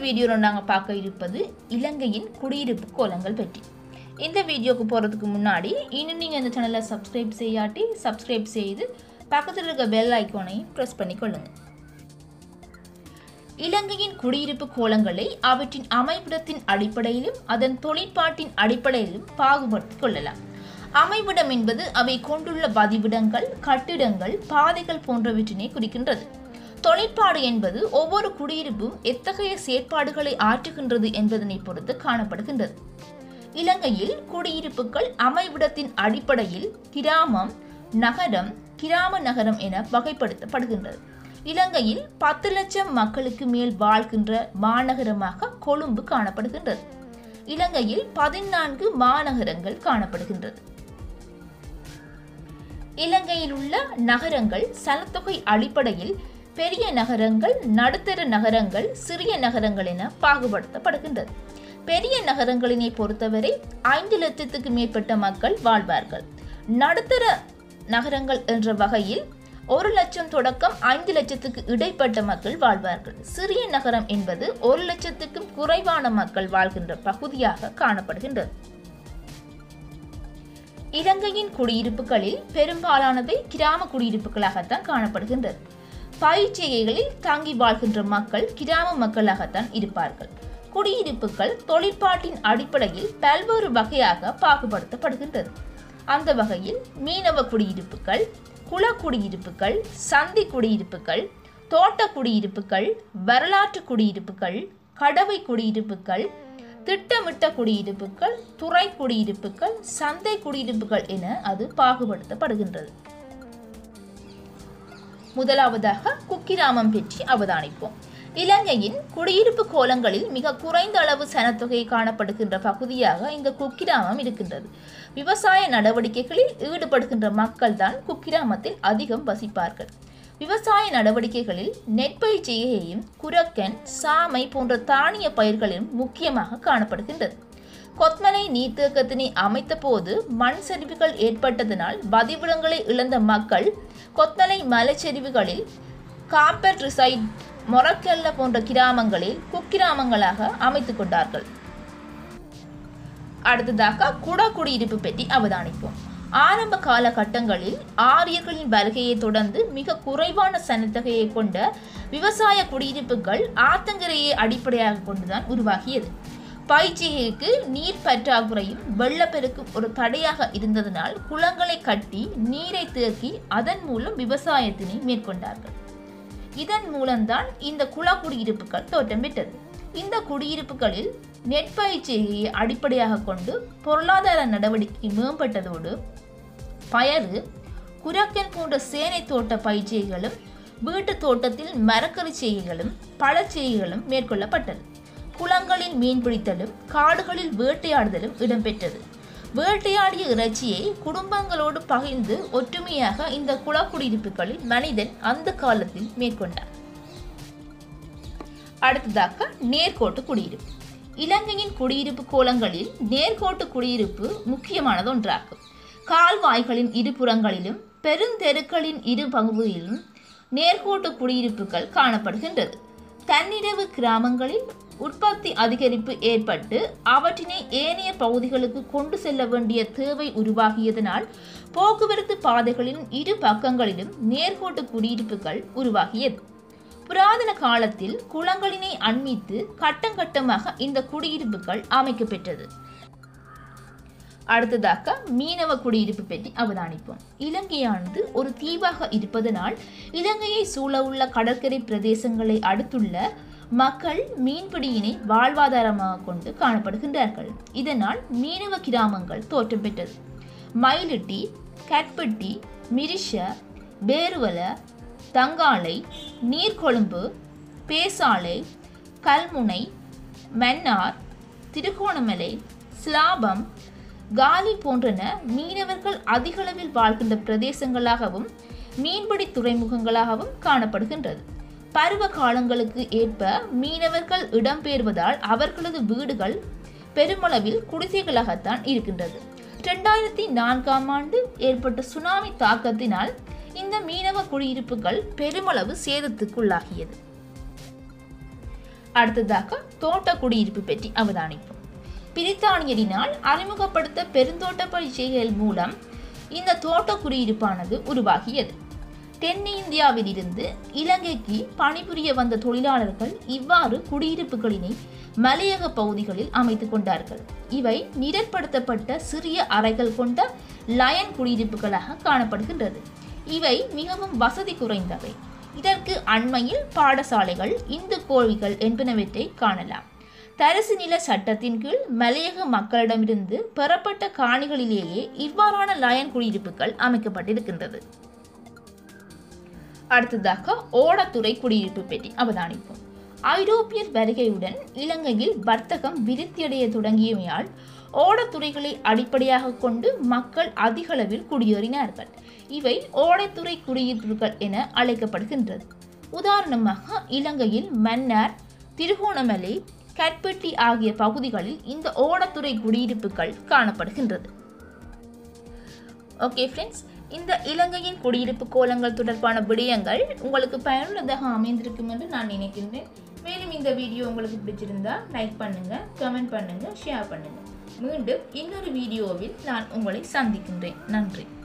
வீடியோவில் நாங்கள் பார்க்க இருப்பது இலங்கையின் குடியிருப்பு கோலங்கள் பற்றி. இந்த வீடியோக்கு போகிறதுக்கு முன்னாடி இன்னும் நீங்கள் இந்த சேனலை சப்ஸ்கிரைப் செய்யாட்டி சப்ஸ்கிரைப் செய்து பக்கத்தில் இருக்க பெல் ஐக்கானையும் ப்ரெஸ் பண்ணிக்கொள்ளுங்கள். இலங்கையின் குடியிருப்பு கோலங்களை அவற்றின் அமைவிடத்தின் அடிப்படையிலும் அதன் தொழிற்பாட்டின் அடிப்படையிலும் பாகுபடுத்திக் கொள்ளலாம். அமைவிடம் என்பது அவை கொண்டுள்ள பதிவிடங்கள், கட்டிடங்கள், பாதைகள் போன்றவற்றினை குறிக்கின்றது. தொழிற்பாடு என்பது ஒவ்வொரு குடியிருப்பும் எத்தகைய செயற்பாடுகளை ஆற்றுகின்றது என்பதனை பொறுத்து காணப்படுகின்றது. இலங்கையில் குடியிருப்புகள் அமைவிடத்தின் அடிப்படையில் கிராமம், நகரம், கிராம நகரம் என வகைப்படுத்தப்படுகின்றது. இலங்கையில் 10 லட்சம் மக்களுக்கு மேல் வாழ்கின்ற மாநகரமாக கொழும்பு காணப்படுகின்றது. இலங்கையில் 14 மாநகரங்கள் காணப்படுகின்றது. இலங்கையில் உள்ள நகரங்கள் சனத்தொகை அடிப்படையில் பெரிய நகரங்கள், நடுத்தர நகரங்கள், சிறிய நகரங்கள் என பாகுபடுத்தப்படுகின்றது. பெரிய நகரங்களினை பொறுத்தவரை 5 லட்சத்துக்கு மேற்பட்ட மக்கள் வாழ்வார்கள். நடுத்தர நகரங்கள் என்ற வகையில் 1 லட்சம் தொடக்கம் 5 லட்சத்துக்கு இடைப்பட்ட மக்கள் வாழ்வார்கள். சிறிய நகரம் என்பது 1 லட்சத்துக்கும் குறைவான மக்கள் வாழ்கின்ற பகுதியாக காணப்படுகின்றது. இலங்கையின் குடியிருப்புகளில் பெரும்பாலானவை கிராம குடியிருப்புகளாகத்தான் காணப்படுகின்றது. பயிற்சிகளில் தங்கி வாழ்கின்ற மக்கள் கிராம மக்களாகத்தான் இருப்பார்கள். குடியிருப்புகள் தொழிற்பாட்டின் அடிப்படையில் பல்வேறு வகையாக பாகுபடுத்தப்படுகின்றது. அந்த வகையில் மீனவ குடியிருப்புகள், குளக்குடியிருப்புகள், சந்தி குடியிருப்புகள், தோட்ட குடியிருப்புகள், வரலாற்று குடியிருப்புகள், கடவை குடியிருப்புகள், திட்டமிட்ட குடியிருப்புகள், துறை குடியிருப்புகள், சந்தை குடியிருப்புகள் என அது பாகுபடுத்தப்படுகின்றது. முதலாவதாக குக்கிராமம் பற்றி அவதானிப்போம். இலங்கையின் குடியிருப்பு கோலங்களில் மிக குறைந்த அளவு சனத்தொகை காணப்படுகின்ற பகுதியாக இந்த குக்கிராமம் இருக்கின்றது. விவசாய நடவடிக்கைகளில் ஈடுபடுகின்ற மக்கள் தான் குக்கிராமத்தில் அதிகம் வசிப்பார்கள். விவசாய நடவடிக்கைகளில் நெற்பயிர் செய்கையும் குரக்கன், சாமை போன்ற தானிய பயிர்களும் முக்கியமாக காணப்படுகின்றது. கொத்மலை நீர்த்தேக்கத்தினை அமைத்த போது மண் சரிவுகள் ஏற்பட்டதனால் பதிவிடங்களை இழந்த மக்கள் கொத்மலை மலைச்சரிவுகளில் காப்பர் ரிசைட், மொரக்கெல்ல போன்ற கிராமங்களில் குக்கிராமங்களாக அமைத்துக் கொண்டார்கள். அடுத்ததாக குடியிருப்பு பற்றி அவதானிப்போம். ஆரம்ப காலகட்டங்களில் ஆரியர்களின் வருகையை தொடர்ந்து மிக குறைவான சனத்தொகையை கொண்ட விவசாய குடியிருப்புகள் ஆத்தங்கரையை அடிப்படையாக கொண்டுதான் உருவாகியது. பயிற்சிகைக்கு நீர் பற்றாக்குறையும் வெள்ளப்பெருக்கும் ஒரு தடையாக இருந்ததனால் குளங்களை கட்டி நீரை தேக்கி அதன் மூலம் விவசாயத்தினை மேற்கொண்டார்கள். இதன் மூலம்தான் இந்த குடியிருப்புகள் தோற்றம் பெற்றது. இந்த குடியிருப்புகளில் நெற்பயிற்சியை அடிப்படையாக கொண்டு பொருளாதார நடவடிக்கை மேம்பட்டதோடு பயறு, குரக்கன் போன்ற சேனை தோட்ட பயிற்சிகளும், வீட்டு தோட்டத்தில் மரக்கறி செய்கைகளும், பழச்செய்கைகளும் மேற்கொள்ளப்பட்டது. குளங்களில் மீன்பிடித்தலும், காடுகளில் வேட்டையாடுதலும் இடம்பெற்றது. வேட்டையாடிய இறைச்சியை குடும்பங்களோடு பகிர்ந்து ஒற்றுமையாக இந்த குடியிருப்புகளில் மனிதன் அந்த காலத்தில் மேற்கொண்டார். அடுத்ததாக நேர்கோட்டு குடியிருப்பு. இலங்கையின் குடியிருப்பு கோலங்களில் நேர்கோட்டு குடியிருப்பு முக்கியமானது ஒன்றாகும். கால்வாய்களின் இருபுறங்களிலும் பெருந்தெருக்களின் இரு பகுதியிலும் நேர்கோட்டு குடியிருப்புகள் காணப்படுகின்றது. தன்னிறைவு கிராமங்களில் உற்பத்தி அதிகரிப்பு ஏற்பட்டு அவற்றினை ஏனைய பகுதிகளுக்கு கொண்டு செல்ல வேண்டிய தேவை உருவாகியதனால் போக்குவரத்து பாதைகளின் இரு பக்கங்களிலும் நேர்கோட்டு குடியிருப்புகள் உருவாகியது. புராதன காலத்தில் குளங்களினை அண்மித்து கட்டங்கட்டமாக இந்த குடியிருப்புகள் அமைக்கப்பெற்றது. அடுத்ததாக மீனவ குடியிருப்பு பற்றி அவதானிப்போம். இலங்கையானது ஒரு தீவாக இருப்பதனால் இலங்கையை சூழ உள்ள கடற்கரை பிரதேசங்களை அடுத்துள்ள மக்கள் மீன்பிடியினை வாழ்வாதாரமாக கொண்டு காணப்படுகின்றார்கள். இதனால் மீனவ கிராமங்கள் தோற்றம் பெற்றது. மயிலிட்டி, கட்பட்டி, மிரிஷ, பேருவல, தங்காலை, நீர்கொழும்பு, பேசாலை, கல்முனை, மன்னார், திருகோணமலை, சிலாபம், காலி போன்றன மீனவர்கள் அதிகளவில் வாழ்கின்ற பிரதேசங்களாகவும் மீன்பிடி துறைமுகங்களாகவும் காணப்படுகின்றது. பருவ காலங்களுக்கு ஏற்ப மீனவர்கள் இடம்பெயர்வதால் அவர்களது வீடுகள் பெருமளவில் குடிசைகளாகத்தான் இருக்கின்றது. 2004ஆம் ஆண்டு ஏற்பட்ட சுனாமி தாக்கத்தினால் இந்த மீனவ குடியிருப்புகள் பெருமளவு சேதத்துக்குள்ளாகியது. அடுத்ததாக தோட்ட குடியிருப்பு பற்றி அவதானிப்போம். பிரித்தானியரினால் அறிமுகப்படுத்த பெருந்தோட்ட பயிற்சிகள் மூலம் இந்த தோட்ட குடியிருப்பானது உருவாகியது. தென்னிந்தியாவிலிருந்து இலங்கைக்கு பணிபுரிய வந்த தொழிலாளர்கள் இவ்வாறு குடியிருப்புகளினை மலையக பகுதிகளில் அமைத்துக் கொண்டார்கள். இவை நிழற்படுத்தப்பட்ட சிறிய அறைகள் கொண்ட லயன் குடியிருப்புகளாக காணப்படுகின்றது. இவை மிகவும் வசதி குறைந்தவை. இதற்கு அண்மையில் பாடசாலைகள், இந்து கோவில்கள் என்பனவற்றை காணலாம். தரிசு நில சட்டத்தின் கீழ் மலையக மக்களிடமிருந்து பெறப்பட்ட காணிகளிலேயே இவ்வாறான லயன் குடியிருப்புகள் அமைக்கப்பட்டிருக்கின்றது. அடுத்ததாக ஓடத்துறை குடியிருப்பு பற்றி அவதானிப்போம். ஐரோப்பியர் வருகையுடன் இலங்கையில் வர்த்தகம் விருத்தியடைய தொடங்கியமையால் ஓடத்துறைகளை அடிப்படையாக கொண்டு மக்கள் அதிகளவில் குடியேறினார்கள். இவை ஓடத்துறை குடியிருப்புகள் என அழைக்கப்படுகின்றது. உதாரணமாக இலங்கையில் மன்னார், திருகோணமலை, கற்பட்டி ஆகிய பகுதிகளில் இந்த ஓடத்துறை குடியிருப்புகள் காணப்படுகின்றது. ஓகே ஃப்ரெண்ட்ஸ், இந்த இலங்கையின் குடியிருப்பு கோலங்கள் தொடர்பான விடயங்கள் உங்களுக்கு பயனுள்ளதாக அமைந்திருக்கும் என்று நான் நினைக்கின்றேன். மேலும் இந்த வீடியோ உங்களுக்கு பிடிச்சிருந்தா லைக் பண்ணுங்க, கமெண்ட் பண்ணுங்க, ஷேர் பண்ணுங்க. மீண்டும் இன்னொரு வீடியோவில் நான் உங்களை சந்திக்கின்றேன். நன்றி.